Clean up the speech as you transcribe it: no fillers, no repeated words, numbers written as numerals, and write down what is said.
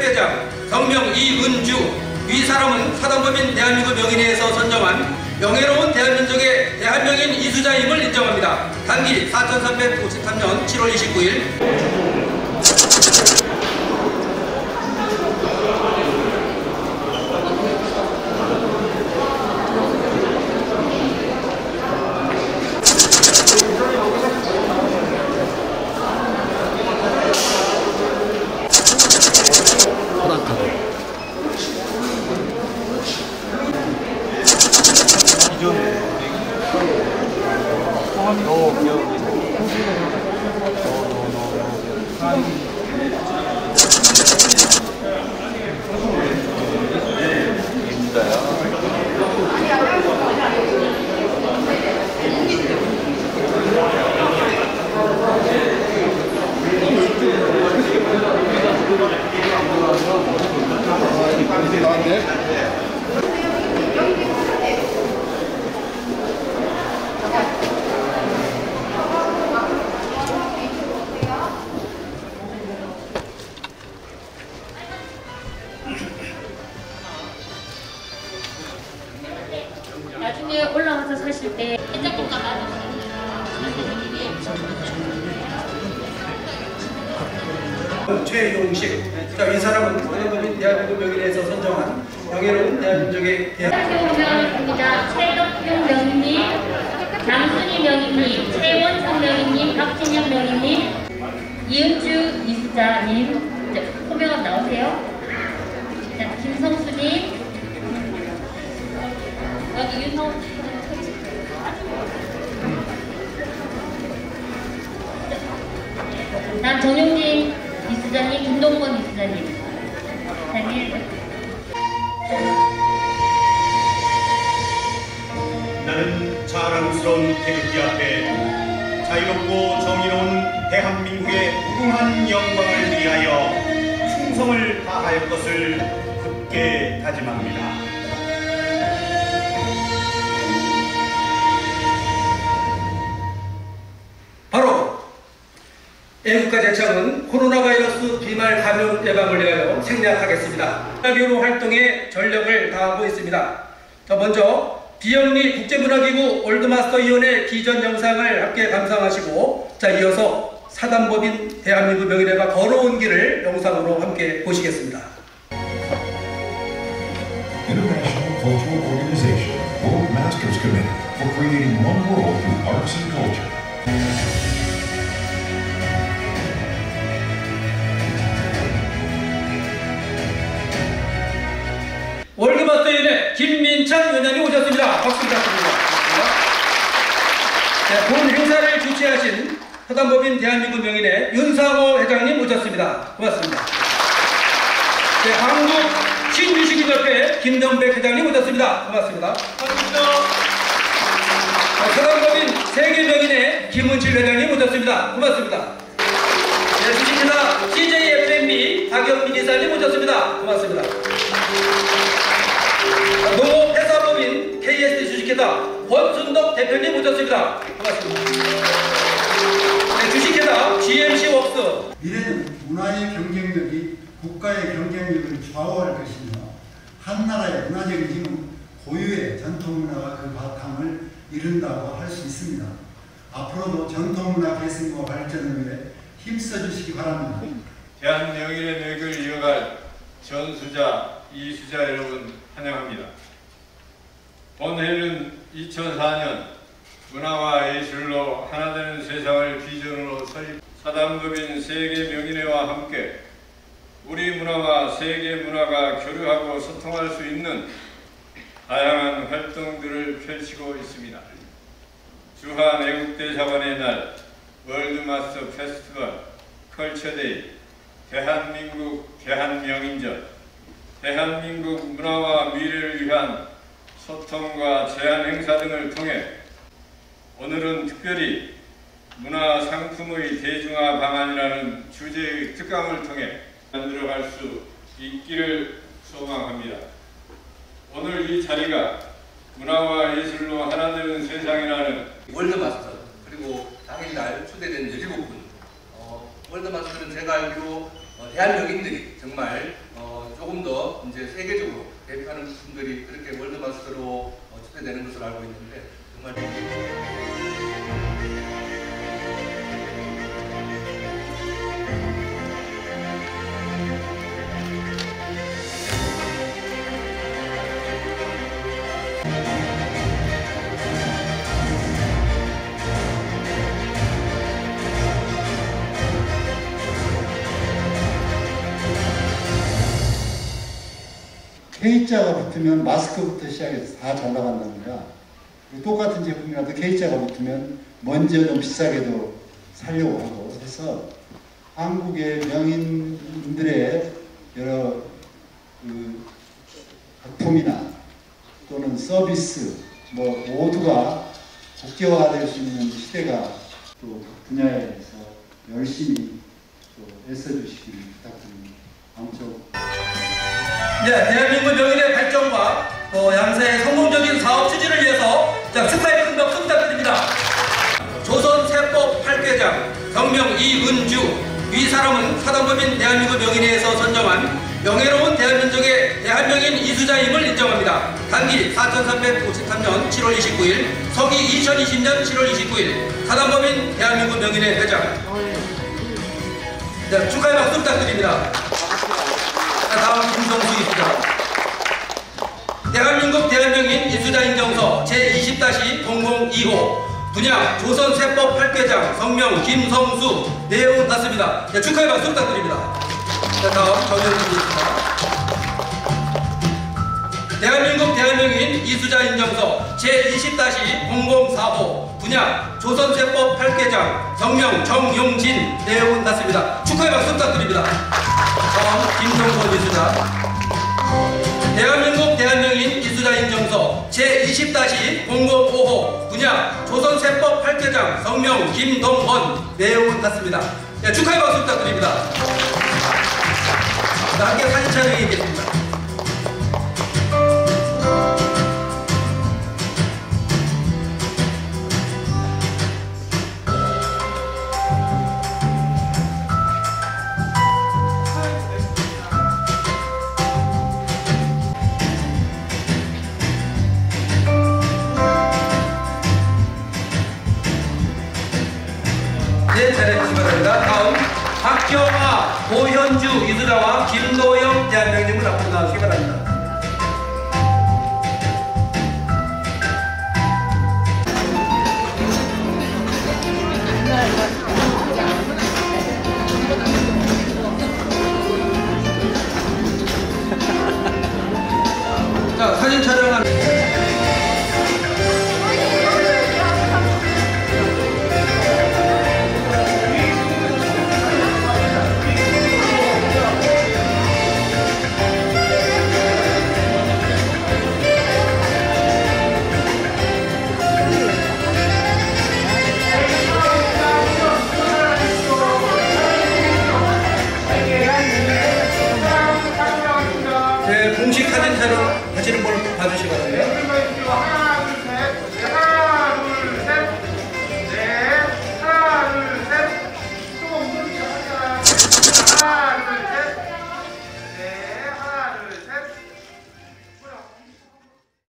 대장 성명 이은주. 위 사람은 사단법인 대한민국 명인회에서 선정한 명예로운 대한민족의 대한명인 이수자임을 인정합니다. 단기 4353년 7월 29일 나중에 올라와서 사실 때 최용식. 자, 이 사람은 사단법인 대한민국 명인회에서 선정한 명예로운 대한민족의 명인입니다. 최덕용 명인님, 장순희 명인님, 최원성 명인님, 박진영 명인님, 이은주 이수자님 호명 나오세요. 자, 김성수님, 여기 윤성 다음 정용진 이수자님, 김동건 이수자님. 나는 자랑스러운 태극기 앞에 자유롭고 정의로운 대한민국의 무궁한 영광을 위하여 충성을 다할 것을 굳게 다짐합니다. 바로 애국가 제청은 코로나 바이러스 비말 감염 예방을 위하여 생략하겠습니다. 문화교류 활동에 전력을 다하고 있습니다. 자, 먼저 비영리 국제문화기구 올드마스터위원회 기존 영상을 함께 감상하시고, 자, 이어서 사단법인 대한민국 명인회가 걸어온 길을 영상으로 함께 보시겠습니다. International Cultural Organization, World Masters Committee for creating one world through arts and culture. 월드마스터위원회 김민창 위원장님 오셨습니다. 박수 부탁드립니다. 네, 본 행사를 주최하신 사단법인 대한민국 명인회 윤상호 회장님 오셨습니다. 고맙습니다. 네, 한국 신유식인협회 김정백 회장님 오셨습니다. 고맙습니다. 반갑습니다. 사단법인 세계명인회 김은칠 회장님 오셨습니다. 고맙습니다. 네, 주식회사 CJFMB 박영민 이사님 오셨습니다. 고맙습니다. 농업회사법인 KSD 주식회사 권순덕 대표님 오셨습니다. 고맙습니다. 네, 주식회사 GMC웍스. 미래는 문화의 경쟁력이 국가의 경쟁력을 좌우할 것이며 한 나라의 문화적인 힘은 고유의 전통문화가 그 바탕을 이룬다고 할 수 있습니다. 앞으로도 전통문화 계승과 발전을 위해 힘써주시기 바랍니다. 대한명인의 뇌를 이어갈 전수자, 이수자 여러분 환영합니다. 본회의는 2004년 문화와 예술로 하나되는 세상을 비전으로 설립, 사단법인 세계명인회와 함께 우리 문화와 세계 문화가 교류하고 소통할 수 있는 다양한 활동들을 펼치고 있습니다. 주한 애국대사관의 날, 월드마스터 페스티벌, 컬처데이, 대한민국 대한명인전, 대한민국 문화와 미래를 위한 소통과 제안 행사 등을 통해 오늘은 특별히 문화상품의 대중화 방안이라는 주제의 특강을 통해 만들어갈 수 있기를 소망합니다. 오늘 이 자리가 문화와 예술로 하나되는 세상이라는 월드마스터 그리고 당일날 초대된 17분 월드마스터는 제가 알기로 대한민국인들이 정말 조금 더 이제 세계적으로 대표하는 분들이 그렇게 월드마스터로 초대되는 것으로 알고 있는데 정말 K자가 붙으면 마스크부터 시작해서 다 잘 나간답니다. 똑같은 제품이라도 K자가 붙으면 먼저 좀 비싸게도 살려고 하고 해서 한국의 명인들의 여러 그 작품이나 또는 서비스 뭐 모두가 국제화될 수 있는 시대가 또 분야에서 열심히 또 애써주시기를 부탁드립니다. 아무쪼록 네, 대한민국 명인의 발전과 또 양사의 성공적인 사업 추진을 위해서 축하의 큰 박수 부탁드립니다. 조선세법 8궤장 경명 이은주 위 사람은 사단법인 대한민국 명인회에서 선정한 명예로운 대한민족의 대한명인 이수자임을 인정합니다. 단기 4353년 7월 29일, 서기 2020년 7월 29일 사단법인 대한민국 명인회 회장. 네, 축하의 박수 부탁드립니다. 다음 김성수 이수자. 대한민국 대한명인 이수자 인정서 제20-0025 분야 조선세법 8궤장 성명 김성수 내용은 같습니다. 네, 축하의 박수 부탁드립니다. 자, 다음 정영진 이수자. 대한민국 대한명인 이수자 인정서 제20-0045 분야 조선세법 8궤장 성명 정용진 내용은 같습니다. 축하의 박수 부탁드립니다. 다음 김정권 이수자. 대한민국 대한명인 이수자 인정서 제20-0055 분야 조선세법 8궤장 성명 김동건 내용은 같습니다. 네, 축하의 박수 부탁드립니다. 함께 사진 촬영이 있겠습니다. 네, 잘해주시기 바랍니다. 다음 박경아, 고현주 이수자와 김노영 대한명인님을 앞으로 나와주시기 바랍니다.